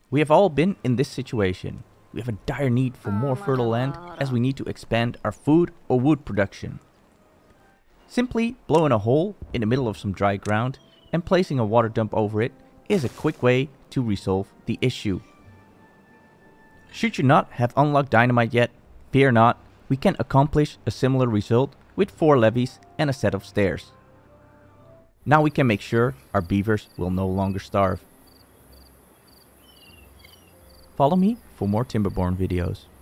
We have all been in this situation. We have a dire need for more fertile land as we need to expand our food or wood production. Simply blowing a hole in the middle of some dry ground and placing a water dump over it is a quick way to resolve the issue. Should you not have unlocked dynamite yet, fear not, we can accomplish a similar result with 4 levees and a set of stairs. Now we can make sure our beavers will no longer starve. Follow me for more Timberborn videos.